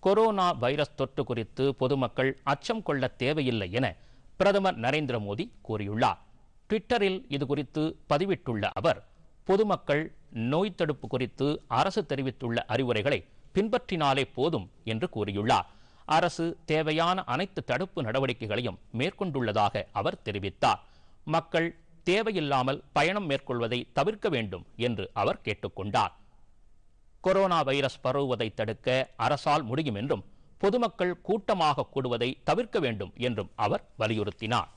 Corona virus தொற்று குறித்து பொதுமக்கள் அச்சம் கொள்ள தேவையில்லை என பிரதமர் நரேந்திர மோடி கூறியுள்ளார். ட்விட்டரில் இதுகுறித்து பதிவிட்டுள்ள அவர், பொதுமக்கள் நோய் தடுப்பு குறித்து அரசு தெரிவித்துள்ள அறிவுரைகளை பின்பற்றினாலே போதும் என்று கூறியுள்ளார். அரசு தேவையான அனைத்து தடுப்பு நடவடிக்கைகளையும் மேற்கொண்டுள்ளதாக அவர் தெரிவித்தார். மக்கள் தேவையில்லாமல் பயணம் மேற்கொள்வதை தவிர்க்க வேண்டும் என்று அவர் கேட்டுக்கொண்டார். கொரோனா வைரஸ் பரவுவதை தடுக்க அரசால் முடியும் என்றும் பொதுமக்கள் கூட்டமாக கூடுவதை தவிர்க்க வேண்டும் என்றும் அவர் வலியுறுத்தினார்.